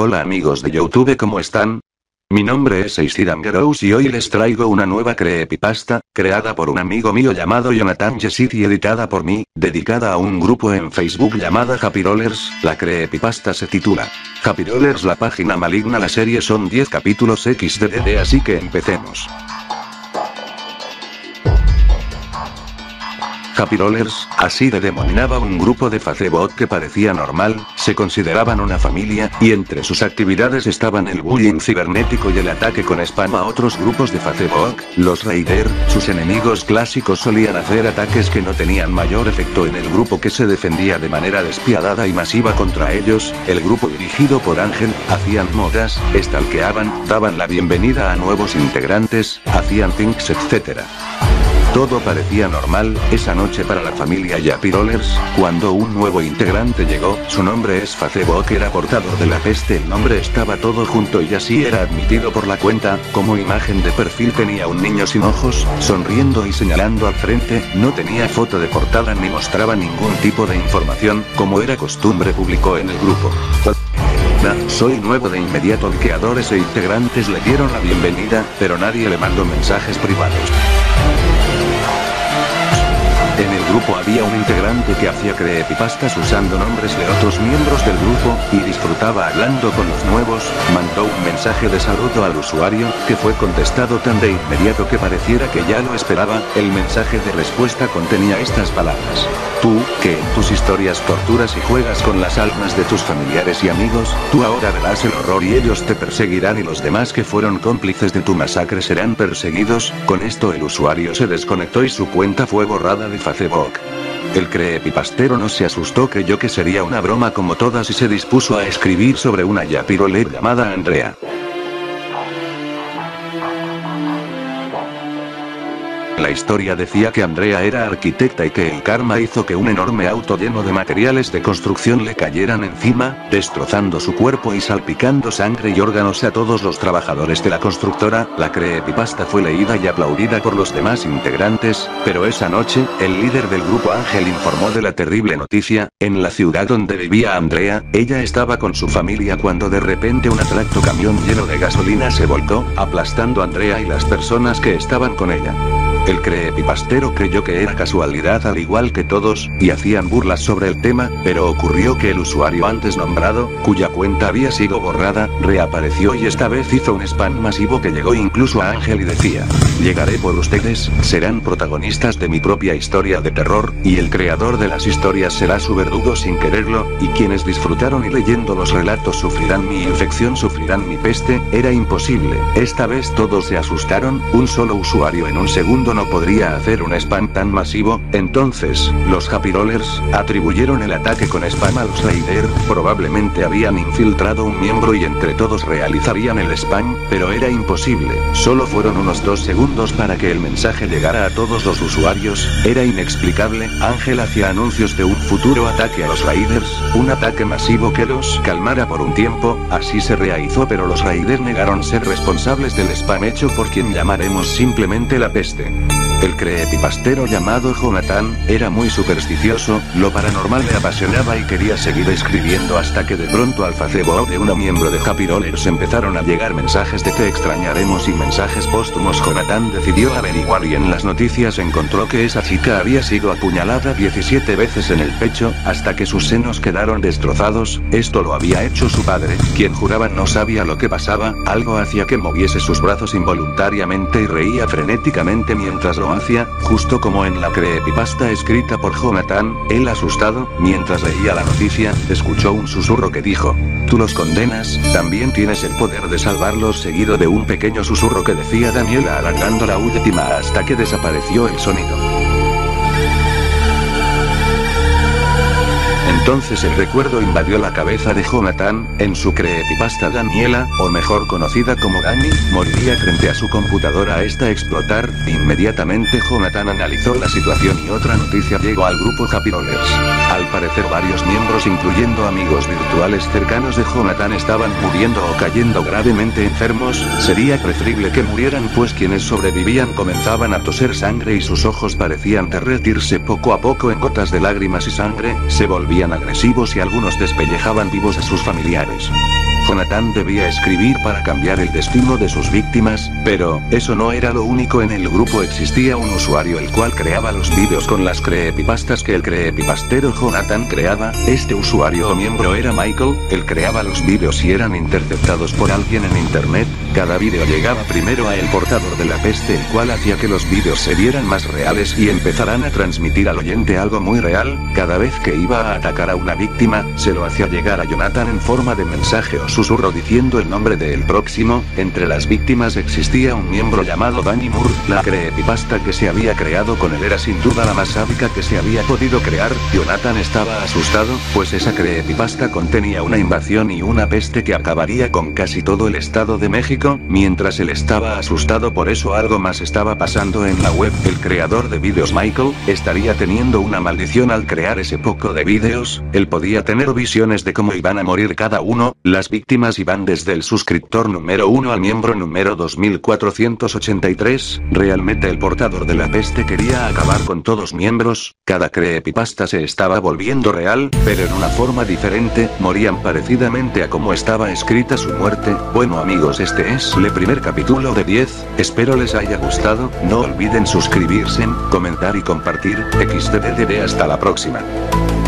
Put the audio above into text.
Hola amigos de YouTube, ¿cómo están? Mi nombre es Seisidamgerows y hoy les traigo una nueva creepypasta, creada por un amigo mío llamado Jonathan Yesit y editada por mí, dedicada a un grupo en Facebook llamada Happy Rollers. La creepypasta se titula Happy Rollers, la página maligna. La serie son 10 capítulos XDDD, así que empecemos. Happy Rollers, así denominaba un grupo de Facebook que parecía normal, se consideraban una familia, y entre sus actividades estaban el bullying cibernético y el ataque con spam a otros grupos de Facebook. Los Raider, sus enemigos clásicos, solían hacer ataques que no tenían mayor efecto en el grupo que se defendía de manera despiadada y masiva contra ellos. El grupo dirigido por Ángel, hacían modas, stalkeaban, daban la bienvenida a nuevos integrantes, hacían things, etc. Todo parecía normal esa noche para la familia Happy Rollers, cuando un nuevo integrante llegó. Su nombre es Facebook, era portador de la peste. El nombre estaba todo junto y así era admitido por la cuenta. Como imagen de perfil tenía un niño sin ojos, sonriendo y señalando al frente. No tenía foto de portada ni mostraba ningún tipo de información, como era costumbre. Publicó en el grupo: soy nuevo. De inmediato creadores e integrantes le dieron la bienvenida, pero nadie le mandó mensajes privados. En el grupo había un integrante que hacía creepypastas usando nombres de otros miembros del grupo, y disfrutaba hablando con los nuevos. Mandó un mensaje de saludo al usuario, que fue contestado tan de inmediato que pareciera que ya lo esperaba. El mensaje de respuesta contenía estas palabras: tú, que en tus historias torturas y juegas con las almas de tus familiares y amigos, tú ahora verás el horror y ellos te perseguirán, y los demás que fueron cómplices de tu masacre serán perseguidos. Con esto el usuario se desconectó y su cuenta fue borrada de Facebook. El creepypastero no se asustó, creyó que sería una broma como todas y se dispuso a escribir sobre una Happy Roller llamada Andrea. La historia decía que Andrea era arquitecta y que el karma hizo que un enorme auto lleno de materiales de construcción le cayeran encima, destrozando su cuerpo y salpicando sangre y órganos a todos los trabajadores de la constructora. La creepypasta fue leída y aplaudida por los demás integrantes, pero esa noche, el líder del grupo Ángel informó de la terrible noticia. En la ciudad donde vivía Andrea, ella estaba con su familia cuando de repente un tractocamión lleno de gasolina se volcó, aplastando a Andrea y las personas que estaban con ella. El creepypastero creyó que era casualidad al igual que todos, y hacían burlas sobre el tema, pero ocurrió que el usuario antes nombrado, cuya cuenta había sido borrada, reapareció y esta vez hizo un spam masivo que llegó incluso a Ángel y decía: llegaré por ustedes, serán protagonistas de mi propia historia de terror, y el creador de las historias será su verdugo sin quererlo, y quienes disfrutaron y leyendo los relatos sufrirán mi infección, sufrirán mi peste. Era imposible. Esta vez todos se asustaron, un solo usuario en un segundo no podría hacer un spam tan masivo. Entonces, los Happy Rollers atribuyeron el ataque con spam a los Raider. Probablemente habían infiltrado un miembro y entre todos realizarían el spam, pero era imposible. Solo fueron unos 2 segundos para que el mensaje llegara a todos los usuarios. Era inexplicable. Ángel hacía anuncios de un futuro ataque a los Raiders, un ataque masivo que los calmara por un tiempo. Así se realizó, pero los Raiders negaron ser responsables del spam hecho por quien llamaremos simplemente la peste. El creepypastero llamado Jonathan era muy supersticioso, lo paranormal le apasionaba y quería seguir escribiendo hasta que de pronto al Facebook de una miembro de Happy Rollers empezaron a llegar mensajes de te extrañaremos y mensajes póstumos. Jonathan decidió averiguar y en las noticias encontró que esa chica había sido apuñalada 17 veces en el pecho, hasta que sus senos quedaron destrozados. Esto lo había hecho su padre, quien juraba no sabía lo que pasaba. Algo hacía que moviese sus brazos involuntariamente y reía frenéticamente mientras lo hacía, justo como en la creepypasta escrita por Jonathan. Él, asustado, mientras leía la noticia, escuchó un susurro que dijo: tú los condenas, también tienes el poder de salvarlos, seguido de un pequeño susurro que decía Daniela alargando la última hasta que desapareció el sonido. Entonces el recuerdo invadió la cabeza de Jonathan. En su creepypasta Daniela, o mejor conocida como Dani, moriría frente a su computadora a esta explotar. Inmediatamente Jonathan analizó la situación y otra noticia llegó al grupo Happy Rollers. Al parecer varios miembros, incluyendo amigos virtuales cercanos de Jonathan, estaban muriendo o cayendo gravemente enfermos. Sería preferible que murieran, pues quienes sobrevivían comenzaban a toser sangre y sus ojos parecían derretirse poco a poco en gotas de lágrimas y sangre, se volvían agresivos y algunos despellejaban vivos a sus familiares. Jonathan debía escribir para cambiar el destino de sus víctimas, pero, eso no era lo único. En el grupo existía un usuario el cual creaba los vídeos con las creepypastas que el creepypastero Jonathan creaba. Este usuario o miembro era Michael, él creaba los vídeos y eran interceptados por alguien en internet. Cada vídeo llegaba primero a el portador de la peste, el cual hacía que los vídeos se vieran más reales y empezaran a transmitir al oyente algo muy real. Cada vez que iba a atacar a una víctima, se lo hacía llegar a Jonathan en forma de mensaje o susurro diciendo el nombre del próximo. Entre las víctimas existía un miembro llamado Danny Moore. La creepypasta que se había creado con él era sin duda la más sádica que se había podido crear. Jonathan estaba asustado, pues esa creepypasta contenía una invasión y una peste que acabaría con casi todo el estado de México. Mientras él estaba asustado por eso, algo más estaba pasando en la web. El creador de vídeos Michael estaría teniendo una maldición al crear ese poco de vídeos. Él podía tener visiones de cómo iban a morir cada uno. Las víctimas iban desde el suscriptor número 1 al miembro número 2483. Realmente el portador de la peste quería acabar con todos miembros. Cada creepypasta se estaba volviendo real, pero en una forma diferente. Morían parecidamente a como estaba escrita su muerte. Bueno amigos, este es el primer capítulo de 10. Espero les haya gustado. No olviden suscribirse, comentar y compartir. XDDD, hasta la próxima.